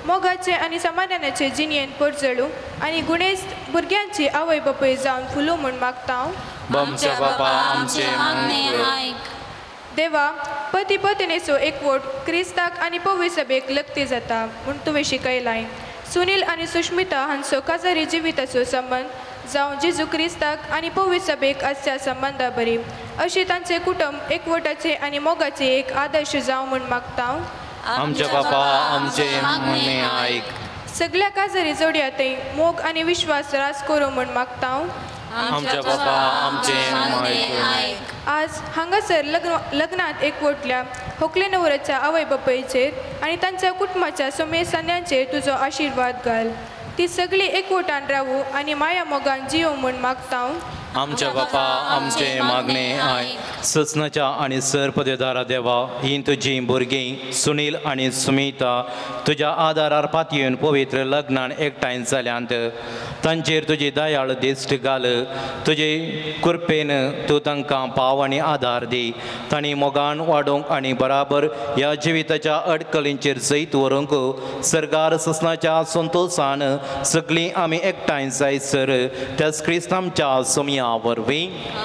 मोगाचे आनी समाधानाचे जिणयेन परजळू आनी गुणेस्त भुरग्यांची आवय बापूय जावन फुलू म्हूण मागता हांव आमच्या बापा आमचे मागणे आयक. देवा पती पत्नीचो एकवट क्रिस्ताक आनी पवी सभेक लक्ती जाता म्हूण तुवें शिकयलाय. सुनील आनी सुष्मिता हांचो काजारी जिविताचो संबंद जावं जेजू क्रिस्ताक आनी पवी सभेक आसच्या संबंदा बरी अशी तांचे कुटुंब एकवटाचे आनी मोगाचे एक आदर्श जावं म्हूण मागता हांव आमच्या बापा आमचे मागणे आयक. सगळ्या काजारी जोडयातय मोग आनी विश्वास रास करूं म्हूण मागता हांव आमच्या बापा आमचे मागणे आयक. आज हांगासर लग्नात एकवटल्या होकले नवऱ्याच्या आवय बापायचेर आनी तांच्या कुटुंबाच्या समे सन्यांचेर तुजो आशिर्वाद घाल. ती सगळी एकवटान रावू आनी माया मोगान जियो म्हूण मागता हांव आमच्या बापा आमचे मागणे आयक. ससनाच्या आनी सरपदेदारा देवा ही तुजी भुरगीं सुनील आनी सुमिता तुज्या आदारार पातयेवन पवित्र लग्नान एकठांय जाल्यांत तांचेर तुजी दयाळ दिश्ट घाल. तुजे कृपेन तूं तांकां पाव आनी आदार दी. तांणी मोगान वाडोवंक आनी बराबर ह्या जिविताच्या अडकलींचेर सयत व्हरूंक सरकार ससनाच्या संतोषान सगळीं आमी एकठांय जायसर त्याच क्रिस्तांच्या समिया वरवीं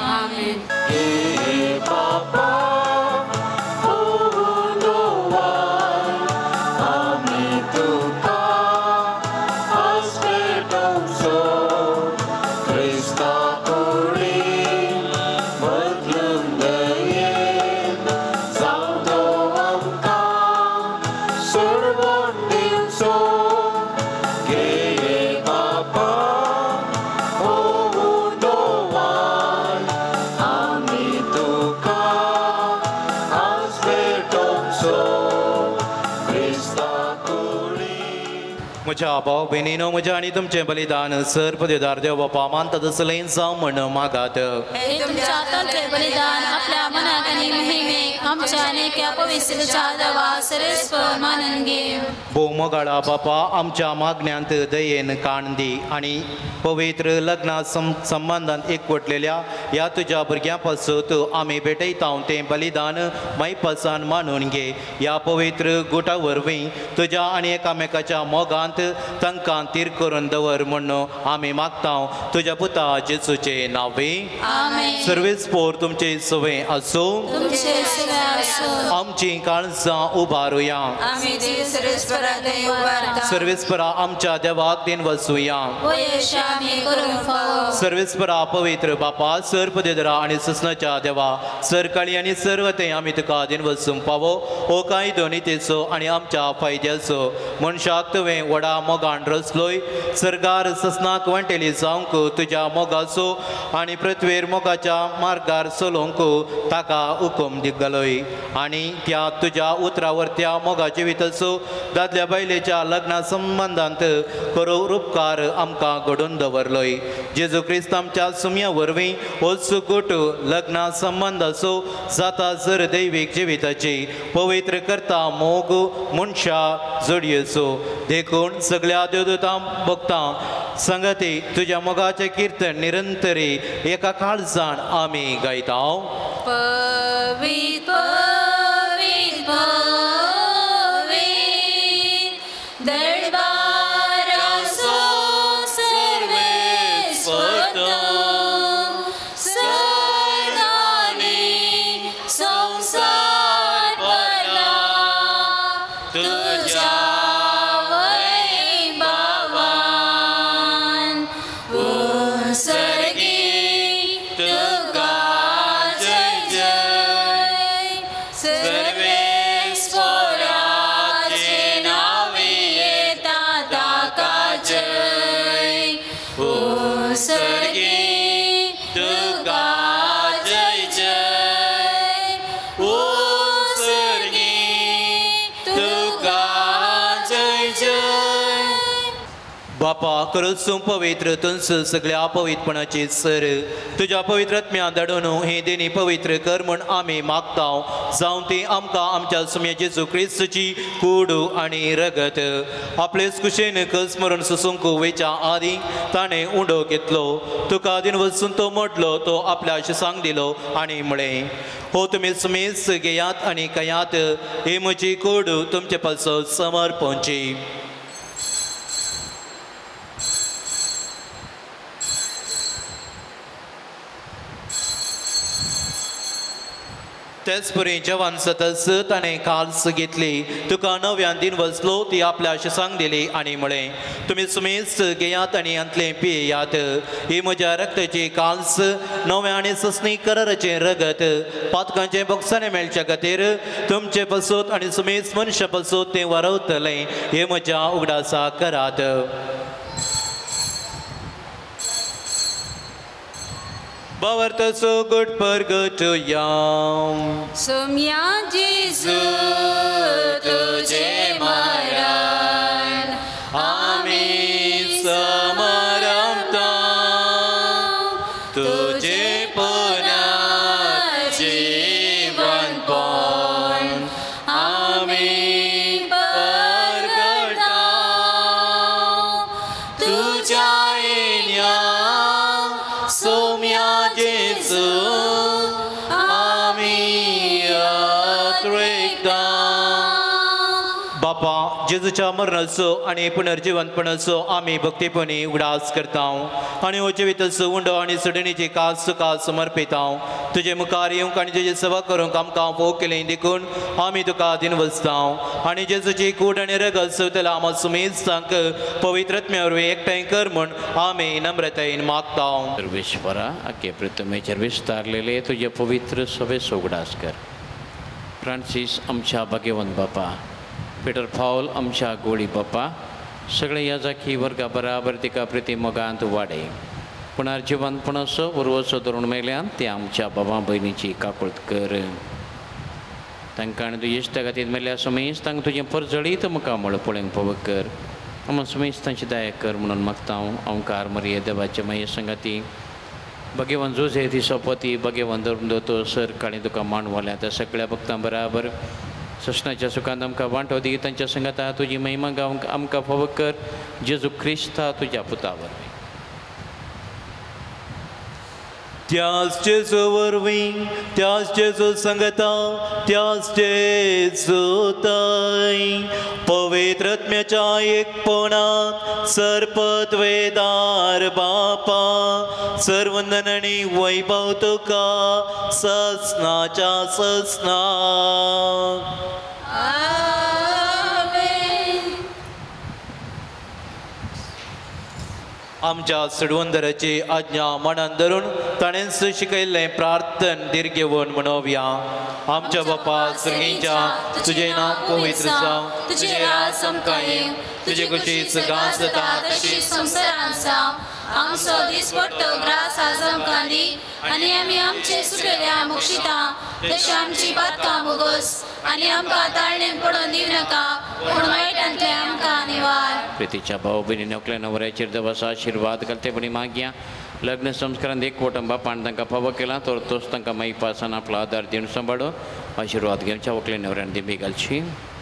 म्हज्या भाव भयणीनो म्हज्या आनी तुमचें बलिदान सरपदेदार देव बापा मानता तसलें जावं म्हण मागात. हे तुमच्या हातांतलें बलिदान आपल्या मनाक आनी महिमेक आमच्या नेक्या पवित्रच्या देवा सर्वेस्पर मानून घे. भोवमोगाळा बापा आमच्या मागण्यांत दयेन काण दी आनी पवित्र लग्ना संबंदांत एकवटलेल्या ह्या तुज्या भुरग्यां पासून आमी भेटयता तें बलिदान मायपासान मानून घे. ह्या पवित्र गुटा वरवीं तुज्या आनी एकामेकाच्या मोगांत तांकां तीर करून दवर म्हूण आमी मागता तुज्या पुता जेजूचे नांवे. सर्वेस्पोर तुमचे सवे आसूं आमची काळजां उबारुया. सर्वेस्परा आमच्या देवाक दिन वसूया. सर्वेस्परा पवित्र बापा सरपदेदरा आनी ससनाच्या देवा सरकाळी आनी सर्वते आमी तुका दिन वसूंक पावो. हो कांय दोनीतेचो आनी आमच्या फायद्याचो मनशाक तुवें व्हडा मोगान रचलोय. सरकार ससनाक वांटेली जावंक तुज्या मोगाचो आनी पृथ्वीर मोगाच्या मार्गार चलोवंक ताका हुकूम दिगलोय. आनी त्या तुज्या उतरावरत्या मोगा जिविताचो दादल्या बायलेच्या लग्ना संबंदांत करो उपकार आमकां घडोवन दवरलोय. जेजू क्रिस्त आमच्या सुमया वरवीं हो सुकूट लग्ना संबंदाचो जाता जर दैवीक जिविताची पवित्र करता मोग मनशा जोडयेचो देखून सगळ्या देवदूतां भक्तां संगती तुज्या मोगाचें कीर्तन निरंतरी एका काळजान आमी गायता. पवित्र बापा करूच पवित्र तुंस सगळ्या पवित्रपणाची सर तुज्या पवित्रत्म्या धाडून हे देणी पवित्र कर म्हूण आमी मागता. जावं ती आमकां आमच्या सुमया जेजू क्रिस्ताची कूड आनी रगत आपलेच कुशेन कस मरून सुसूंक वेच्या आदी ताणें उंडो घेतलो. तुका दिन वचून तो मोडलो तो आपल्या शिसांक दिलो आनी म्हळें हो तुमी सुमेस घेयात आनी कयात. ही म्हजी कूड तुमचे पासो समर्पणची. तेच परी जवान सतस ताणें काल्स घेतली तुका नव्यान दिन वचलो ती आपल्या शिसांक दिली आनी म्हळें तुमी सुमेस्त घेयात आनी अंतलें पियेयात ही म्हज्या रक्ताची काल्स नव्या आनी ससणी कराराचें रगत पातकांचें बक्षाने मेळच्या खातीर तुमचे पसूत आनी सुमेस्त मनशां पसूत तें वारवतलें हे म्हज्या उगडासा करात. Bavartaso good purgatoryam. Sumya Jesu tujhe maran, Ami samaramtam, tujhe punah jeevan pon. Ami purgatam, tuja inyam, Sumya Jesu, Ami atriktam. बापा जेजूच्या मरणाचो आनी पुनर्जीवनपणाचो आमी भक्तीपणी उगडास करता आनी हो जिविताचो उंडो आनी सडणीची कास तुका समर्पिता. तुजे मुखार येवंक आनी तुजी सेवा करूंक आमकां फोग केलें देखून आमी तुका दिन वचता आनी जेजूची कूड आनी रगत सवतला आम सुमेस्तांक पवित्रत्म्यावर एकठांय कर म्हूण आमी नम्रतायेन मागता. सर्वेश्वरा आखे प्रथमेचेर विस्तारलेले तुजे पवित्र सभेचो उगडास कर. फ्रांसीस आमच्या भाग्यवंत बापा, पीटर पॉल आमच्या गोळी बापा, सगळे याजाकी वर्गा बराबर तिका प्रिती मोगांत वाडे. पुनर्जीवनपणाचो उर्वचो धरून मेल्यान ते आमच्या बाबा भयणीची काकुळट कर. तांकां आनी तुजे इश्टा खातीर मेल्या सुमेस्तांक तुजें परजळीत मुखार म्हळ पळोवंक फाव कर. आम सुमेस्तांची दया कर म्हणून मागता. ओंकार मरिये देवाचे माये संगाती भगवान जोजे ती सोपती भगवान दोतो सर काणी तुका मांडवाल्या त्या सगळ्या भक्तां बराबर ससनाच्या सुखांत आमकां वांटो दी. तांच्या संगता तुजी महिमा गावंक आमकां फाव कर. जेजू क्रिस्ता तुज्या पुता वरवीं. त्याच जेजू वरवीं, त्याच जेजू संगता, त्याच जेजू ताई पवित्रत्म्याच्या एकपणात सर्पद्वेदार बापा सर्वंदन आनी वैभव तुका ससनाच्या ससना. आमच्या सडवंदराची आज्ञा मनान धरून ताणेंच शिकयल्लें प्रार्थन दीर्घ घेवन म्हणोवया. आमच्या बापा सर्गींच्या तुजें नांव पवित्र जावं, तुजें राज आमकां येवं, तुजी खुशी सदांच जाता तशी संवसारांत जावं. आमचो दिसपट्टो ग्रास आज आमकां दी आनी आमी आमचे सुटलेल्या मोक्षिता तशी आमची पातकां बोगोस आनी आमकां ताळणेन पडोवन दिवं नाका पूण वायटांतले आमकां निवार. प्रितीच्या भाव भयणीन आपल्या नवऱ्याचेर देवाचो आशिर्वाद घालतेपणी मागया. लग्न संस्कारांत एक कुटुंबापान तांकां फावो केला तर तोच तांकां माई पासान आपलो आदार दिवन सांबाळो आशिर्वाद घेवच्या व्हंकले नवऱ्यान दिमी घालची.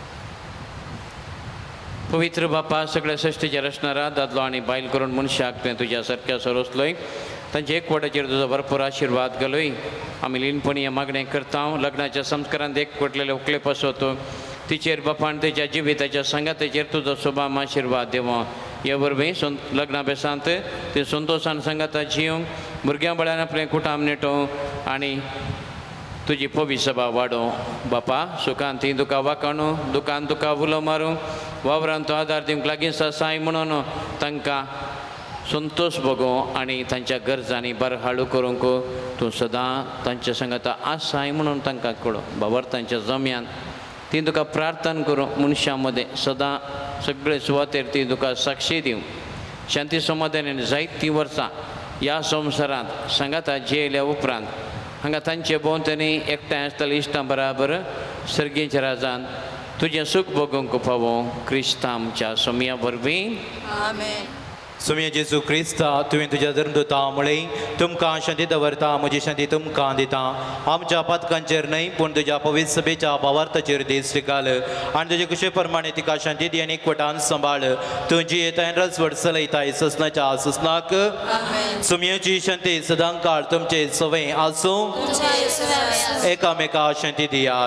पवित्र बापा सगळ्या सृश्टीचेर असणारा दादलो आनी बायल करून मनशाक तुवें तुज्या सारक्या सरोसलोय तांचे एकवटाचेर तुजो भरपूर आशिर्वाद घालोय. आमी लीनपणी हें मागणें करता. लग्नाच्या संस्कारांत एकवटलेले व्हंकले पासत तिचेर बापान तेच्या जिविताच्या संगातेचेर तुजो शुभाम आशिर्वाद देवो. ह्या वरवीं लग्नाभ्यासांत ते संतोशान संगाता जिवंक भुरग्यां बळ्यान आपलें कुटाम नेटोवं आनी तुजी पवी सभा वाडो. बापा सुखान ती तुका वाकाणू, दुखान तुका उलो मारूं, वावरान तो आदार दिवंक लागीं साय म्हणून तांकां संतोश भोगो आनी तांच्या गरजांनी बरें हाळू करूंक तूं सदां तांच्या संगता आसाय म्हणून तांकां कळो. बाबर तांच्या जम्यान ती तुका प्रार्थना करूं मनशां मदें सदां सगळे सुवातेर ती तुका साक्षी दिवं. शांती समाधानान जायतीं वर्सां ह्या संवसारांत सांगाता जेयल्या उपरांत हांगा तांचे भोंवतणी एकठांय आसतले इश्टां बराबर सर्गेच्या राजान तुजें सूख भोगूंक फावो क्रिस्ता आमच्या सोम्या वरवीं. आमेन. सुम्या जेजू क्रिस्ता तुवें तुज्या धर्मदूता म्हळें तुमकां शांती दवरता, म्हजी शांती तुमकां दिता. आमच्या पातकांचेर न्हय पूण तुज्या पवित्र सभेच्या भावार्थाचेर देश घाल आनी तुजे कुशे प्रमाणे तिका शांती दी आनी एकवटान सांबाळ. तुजी येताय रसवड चलयताय ससनाच्या ससनाक सुम्याची शांती सदां काळ तुमचे सवय आसूं. एकामेका शांती दियात.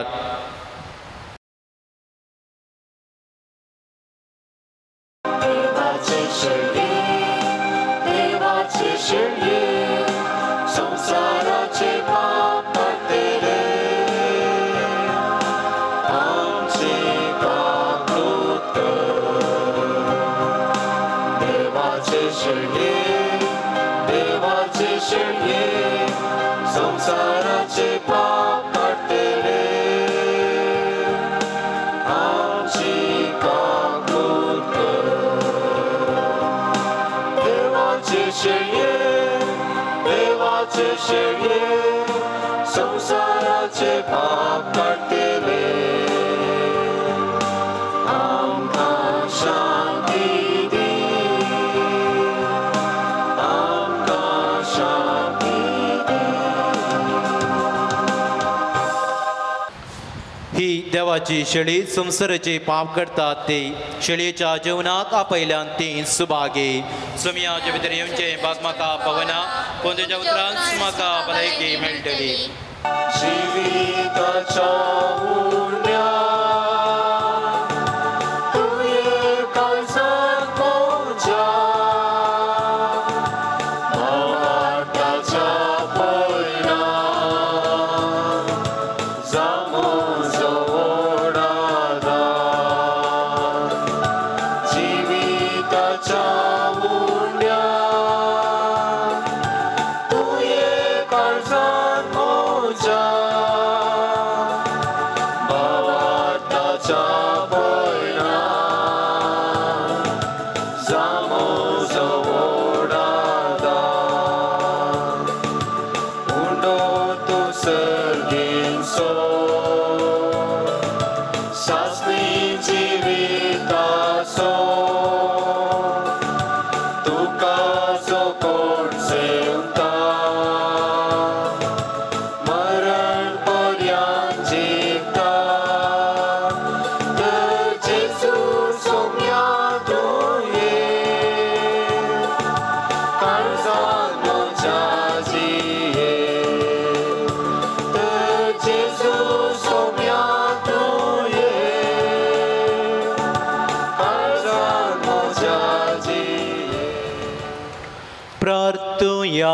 संसाराचे पाप तेरे शेळये देवाचे शेळये संसाराचे पाप काढतेले आमची काकूत कर देवाचे शेळये संसाराचे पाप काढतेले आमका शांती दे आमका शांती दे ही देवाची शेळी संसाराचे पाप करतात ते शेळयेच्या जेवणाक आपयल्यान ती सुभागे सुमयाच्या भितर येवचे भाग म्हाका पवना पूण तुज्या उतरांत म्हाका भलायकी मेळटली जीविताच्या उरण्यात तुये काळजात मोजा भावार्थाच्या पयणात जामोजो वडादार जीविताच्या उरण्यात तुये काळजात मोजा भावार्थाच्या पयणात जामोजो वडादार उंडो तूं सर्गेंचो सासणी जिविताचो तुका जो कोण सेवता मरण पर्यंत जिखता तर जेजू सोम्या तुये काळजात म्हज्या जिये तर जेजू सोम्या तुये काळजात म्हज्या जिये प्रार्थुया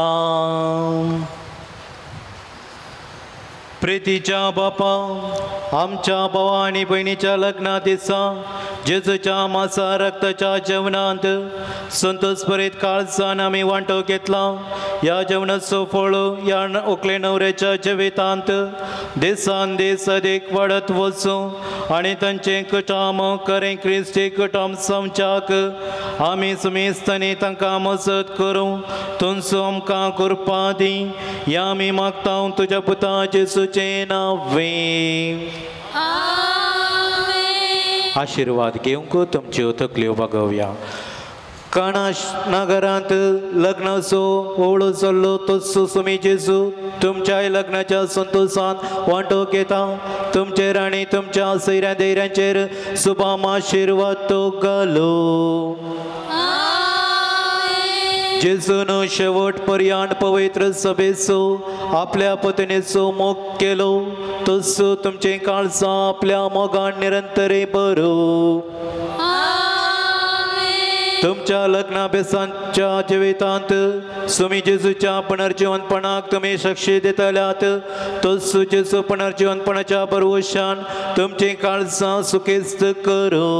प्रितीच्या बापा आमच्या भावा आणि बहिणीच्या लग्ना दिसा जेजूच्या मासा रक्ताच्या जेवणांत संतोषभरीत काळजान आम्ही वांटो घेतला या जेवणाचो फळ या उकले नवऱ्याच्या जिवितांत दिसान दीस अदीक वाडत वचूं आणि तांचे कुटुंब करें क्रिस्ती कुटुंब समच्याक आमी सुमेस्तनी तांकां मजत करूं तुमचो आमकां कृपा दी या आमी मागता तुज्या पुता जेजूचे नांवे आशीर्वाद घेवंक तुमच्यो तकल्यो बगवया काणाश नगरांत लग्नाचो ओवळो चल्लो तस्सो सुमी जेजू तुमच्या लग्नाच्या संतोषांत वांटो घेता तुमचेर आनी तुमच्या सैऱ्या दैऱ्यांचेर सुभाम आशीर्वाद तो घालो जेजून शेवट पर्यंत पवित्र सभेचो आपल्या पत्नीचो मोग केलो तसो तुमचे काळजां आपल्या मोगान निरंतरे बरो तुमच्या लग्नाभ्यासांच्या जिवितांत सुमी जेजूच्या पुनर्जीवनपणाक तुमी साक्षी दितल्यात तसो जेजू पुनर्जीवनपणाच्या भरवशान तुमचे काळजां सुखेस्त करो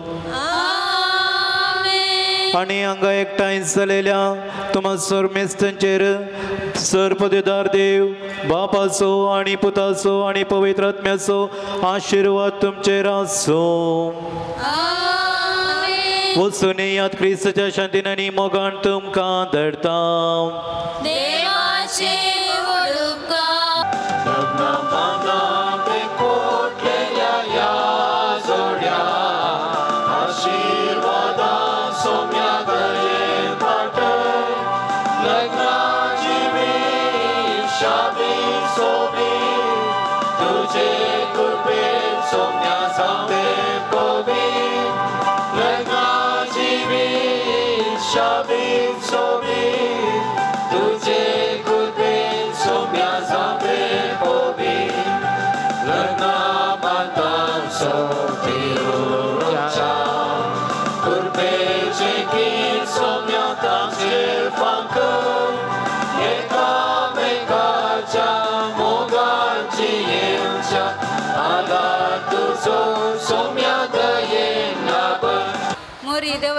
आणि हांगा एकठांय जालेल्या तुमा सर्मेस्तांचेर सर्पदेदार देव बापाचो आणि पुताचो आणि पवित्र आत्म्याचो आशीर्वाद तुमचेर आसो वचून यात क्रिस्ताच्या शांतीन आनी मोगान तुमकां धरता देवाचे मोरी देव